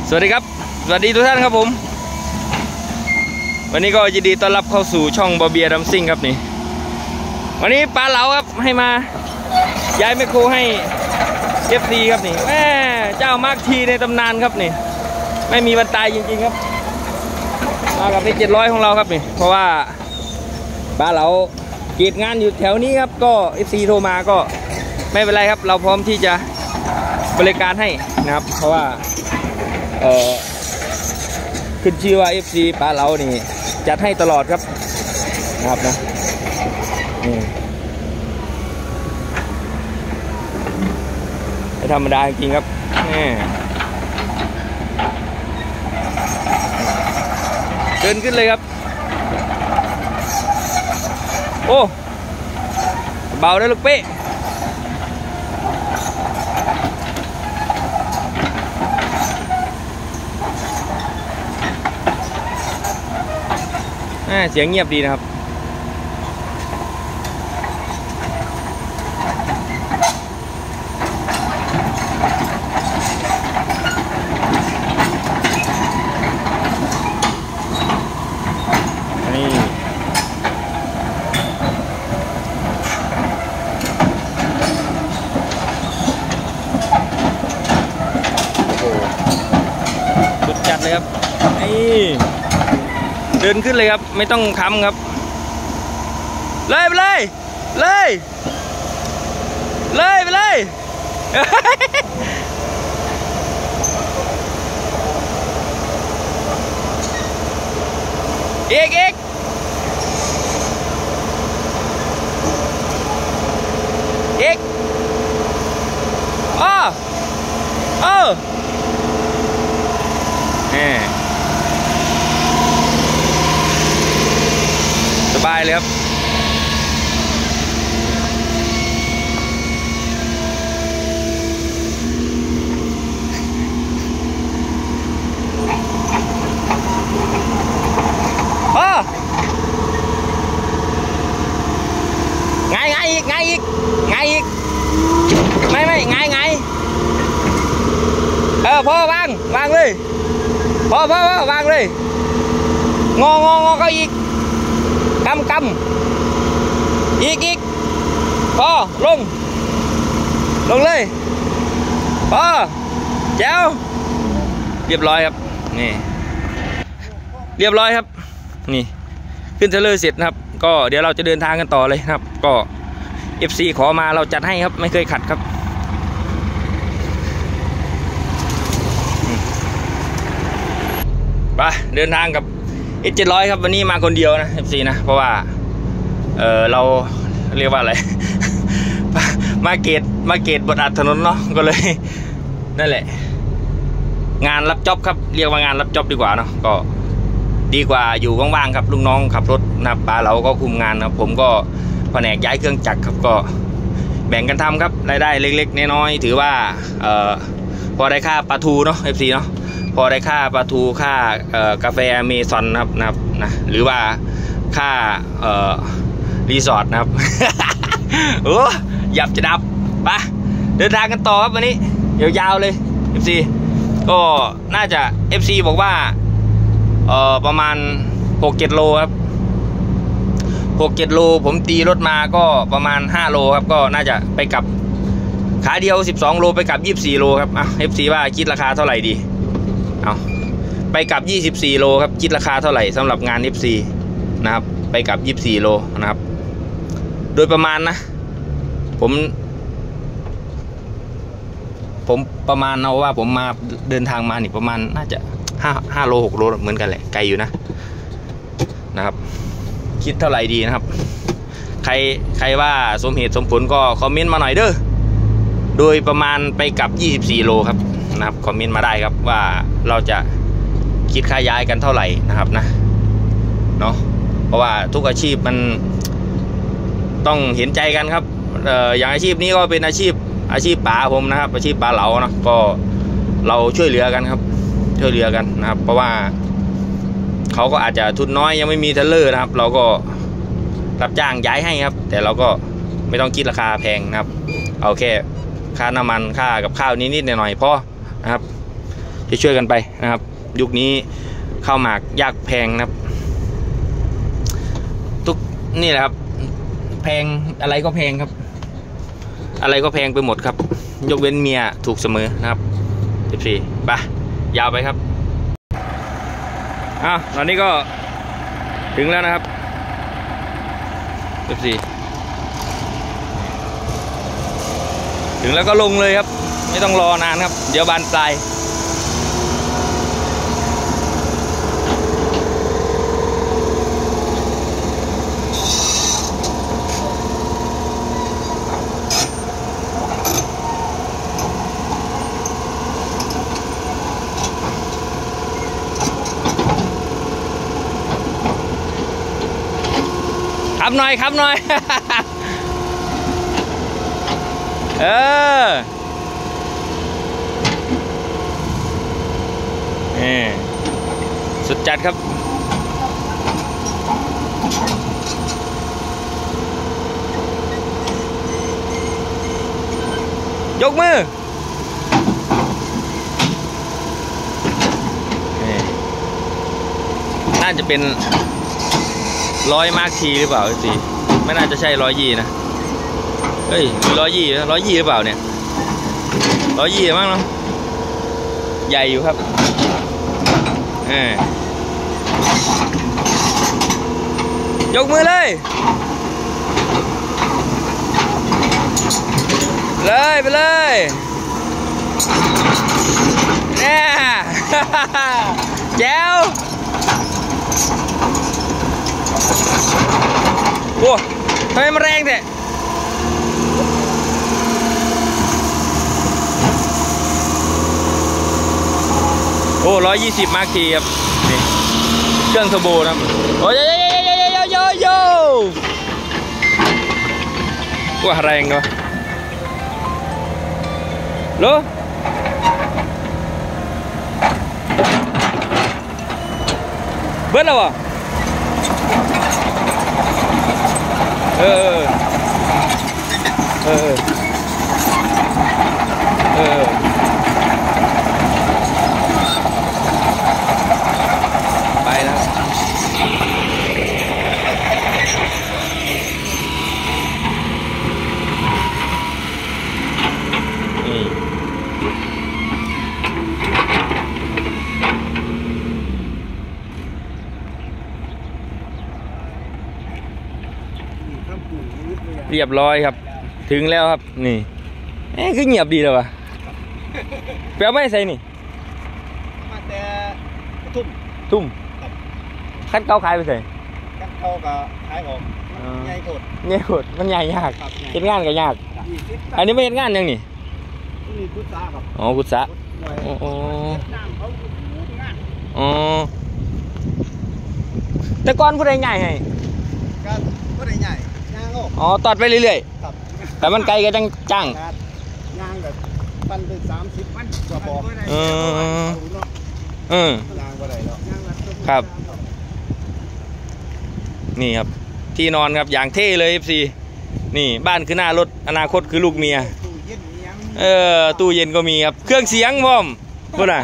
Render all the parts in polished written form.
สวัสดีครับสวัสดีทุกท่านครับผมวันนี้ก็ยินดีต้อนรับเข้าสู่ช่องบอเบียดัมซิ่งครับนี่วันนี้ปลาเหลาครับให้มาย้ายแมคโครให้ FC ครับนี่แม่เจ้ามาร์คทีในตำนานครับนี่ไม่มีวันตายจริงๆครับมากับที่700ของเราครับนี่เพราะว่าปลาเหลาเกียรติงานอยู่แถวนี้ครับก็ FC โทรมาก็ไม่เป็นไรครับเราพร้อมที่จะบริการให้นะครับเพราะว่าขึ้นชื่อว่า FC ปลาเหลานี่จัดให้ตลอดครับนะครับนะไม่ธรรมดาจริงๆครับเดินขึ้นเลยครับโอ้เบาได้ลูกเป๊ะเสียงเงียบดีนะครับนี่โอ้สุดจัดเลยครับนี่เดินขึ้นเลยครับไม่ต้องค้ำครับเลยไปเลยเลยเลยไปเลยอีกสบายเลยครับไงอีกไม่ไงพ่อวางเลยพ่อวางเลยงอก็อีกกำอีกพอลงเลยพอแจ๋วเรียบร้อยครับนี่เรียบร้อยครับนี่ขึ้นเทเลอร์เสร็จนะครับก็เดี๋ยวเราจะเดินทางกันต่อเลยครับก็ FC ขอมาเราจัดให้ครับไม่เคยขัดครับไปเดินทางกับ X700 ครับวันนี้มาคนเดียวนะ FC นะเพราะว่าเราเรียกว่าอะไร มาเกตบนอัดถนนเนาะก็เลยนั่นแหละงานรับจ็อบครับเรียกว่างานรับจ็อบดีกว่าเนาะก็ดีกว่าอยู่ว่างๆครับลูกน้องขับรถนะปลาเราก็คุมงานนะผมก็แผนกย้ายเครื่องจักรครับก็แบ่งกันทำครับรายได้เล็กๆน้อยๆถือว่าพอได้ค่าปลาทูเนาะ FC เนาะพอได้ค่าปลาทูค่ากาแฟเมซอนนะครับนะหรือว่าค่ารีสอร์ทนะครับ โอ้หยับจะดับไปเดินทางกันต่อครับวันนี้ยาวๆเลย FC ก็น่าจะ FC บอกว่าประมาณ 6-7 โลครับ 6-7 โลผมตีรถมาก็ประมาณ5โลครับก็น่าจะไปกลับขาเดียว12โลไปกลับ24โลครับFC ว่าคิดราคาเท่าไหร่ดีเอาไปกลับ24โลครับคิดราคาเท่าไหร่สำหรับงาน FC นะครับไปกลับ24โลนะครับโดยประมาณนะผมประมาณเอาว่าผมมาเดินทางมานี่ประมาณน่าจะ5โล6โลเหมือนกันแหละไกลอยู่นะครับคิดเท่าไหร่ดีนะครับใครว่าสมเหตุสมผลก็คอมเมนต์มาหน่อยเด้อโดยประมาณไปกลับ24โลครับนะครับคอมเมนต์มาได้ครับว่าเราจะคิดค่าย้ายกันเท่าไหร่นะครับนะเนาะเพราะว่าทุกอาชีพมันต้องเห็นใจกันครับอย่างอาชีพนี้ก็เป็นอาชีพป๋าผมนะครับอาชีพปลาเหลานะก็เราช่วยเหลือกันครับช่วยเหลือกันนะครับเพราะว่าเขาก็อาจจะทุนน้อยยังไม่มีเทเลอร์นะครับเราก็รับจ้างย้ายให้ครับแต่เราก็ไม่ต้องคิดราคาแพงนะครับเอาแค่ค่าน้ำมันค่ากับข้าวนิดๆหน่อยๆพอนะครับช่วยกันไปนะครับยุคนี้ข้าวหมากยากแพงนะครับทุกนี่แหละครับแพงอะไรก็แพงครับอะไรก็แพงไปหมดครับยกเว้นเมียถูกเสมอนะครับ14ไปยาวไปครับตอนนี้ก็ถึงแล้วนะครับ14ถึงแล้วก็ลงเลยครับไม่ต้องรอนานครับเดี๋ยวบานปลายขับหน่อยขับหน่อย สุดจัดครับยกมือน่าจะเป็น100 มาร์คทีหรือเปล่าสิไม่น่าจะใช่120นะเฮ้ย120หรือเปล่าเนี่ย120มั้งเนาะใหญ่อยู่ครับยกมือเลยไปเลยเนี่ยแจ๋วโอ้ทำไมมันแรงแท้โอ้120 มาร์คทีครับนี่เครื่องเทอร์โบนะครับโอ้ยว่าแรงเนาะโลเบิ้ลแล้ววะไปแล้วเรียบร้อยครับถึงแล้วครับนี่คือเงียบดีเลยวะแปลไม่ใส่นี่มาแต่ทุ่มคัดเก้าขายไปใส่คัดเก้ากับขายออกใหญ่โคตรมันใหญ่ยากเห็นงานก็ยากอันนี้ไม่เห็นงานยังนี่กุศะครับกุศะแต่ก่อนผู้ใดใหญ่ให้ก็ผู้ใดใหญ่ย่างออกตัดไปเรื่อยๆแต่มันไกลก็จังย่างแบบปันเป็น30 วันกว่าบอกย่างบ่ได้หรอกครับนี่ครับที่นอนครับอย่างเท่เลย FC นี่บ้านคือหน้ารถอนาคตคือลูกเมียตู้เย็นก็มีครับเครื่องเสียงพร้อมพูดน่ะ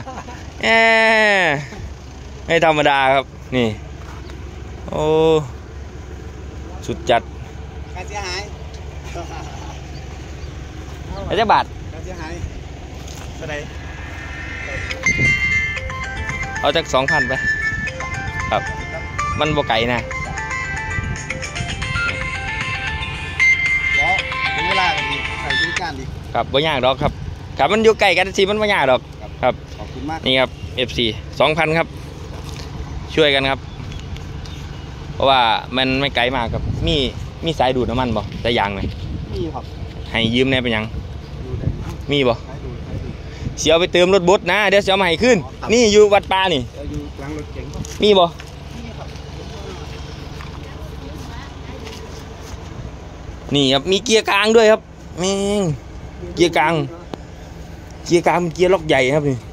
ไม่ธรรมดาครับนี่โอ้สุดจัดค่าเสียหายจะบาทค่าเสียหายเท่าไหร่เอาจาก 2,000 ไปครับมันบ่ไก่นะถึงเวลาดีใส่บริการดีครับบ่ยากดอกครับมันอยู่ไก่กันทีมันบ่ยากดอกครับขอบคุณมากนี่ครับ FC 2,000 ครับช่วยกันครับเพราะว่ามันไม่ไกลมากครับมีสายดูดน้ำมันบ่แต่ยางไหมมีครับให้ยืมแน่เป็นยังมีบ่เสียเอาไปเติมรถบัสนะเดี๋ยวเสียมาให้ขึ้นนี่อยู่วัดป่านี่อยู่หลังรถเก๋งมีบ่นี่ครับมีเกียร์กลางด้วยครับแม่งเกียร์กลางเกียร์ล็อกใหญ่ครับนี่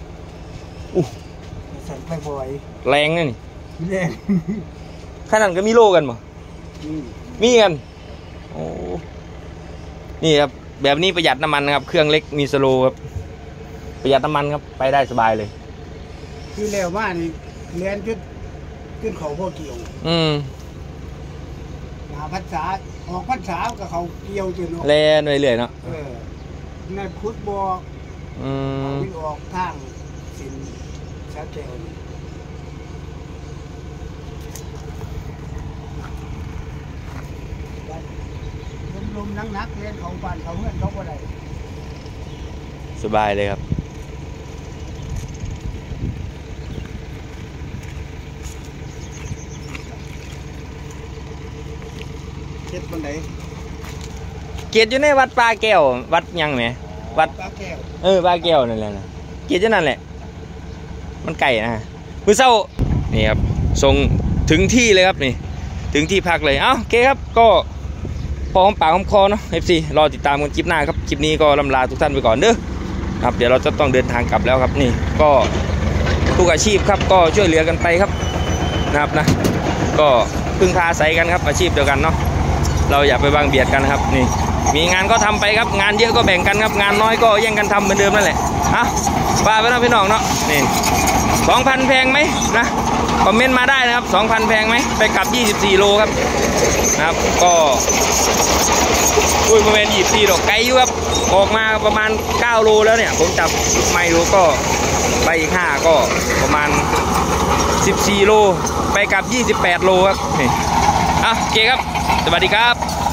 ไม่พอไหวแรงนะนี่แรงขนาดก็มีโลกันบ่มีกันโอ้นี่ครับแบบนี้ประหยัดน้ำมันนะครับเครื่องเล็กมีสโลครับประหยัดน้ำมันครับไปได้สบายเลยคือแล้วว่านี่เรียนขึ้นเขาพ่อเกี่ยวหาภาษาออกภาษากับเขาเกี่ยวจนเล่นเรื่อยๆเนาะนั่นพุทธบอกวิ่งออกทางสินสาแก้วลมนักเรียนเขาบ้านเขาเพื่อนเขาอะไรสบายเลยครับเจ็ดวันไหนเกียรติอยู่ในวัดปลาแก้ววัดยังไหมวัดปลาแก้วปลาแก้วนั่นแหละนะเกียรติอยู่นั่นแหละมันไก่นะมือเศร้านี่ครับส่งถึงที่เลยครับนี่ถึงที่พักเลยโอเคครับก็พอหอมปากหอมคอเนาะ FC รอติดตามกันคลิปหน้าครับคลิปนี้ก็ลำลาทุกท่านไปก่อนเด้อครับเดี๋ยวเราจะต้องเดินทางกลับแล้วครับนี่ก็ทุกอาชีพครับก็ช่วยเหลือกันไปครับนะครับนะก็พึ่งพาอาศัยกันครับอาชีพเดียวกันเนาะเราอย่าไปบังเบียดกันครับนี่มีงานก็ทำไปครับงานเยอะก็แบ่งกันครับงานน้อยก็แย่งกันทำเหมือนเดิมนั่นแหละว่าไปนะพี่น้องเนาะนี่ 2,000 แพงไหมนะคอมเมนต์มาได้นะครับ 2,000 แพงไหมไปกลับ24 โลครับนะครับก็ประมาณ24 โลไกลอยู่ครับออกมาประมาณ9 โลแล้วเนี่ยผมจับไม่รู้ก็ไปอีก5ก็ประมาณ14 โลไปกลับ28 โลครับนี่โอเคครับสวัสดีครับ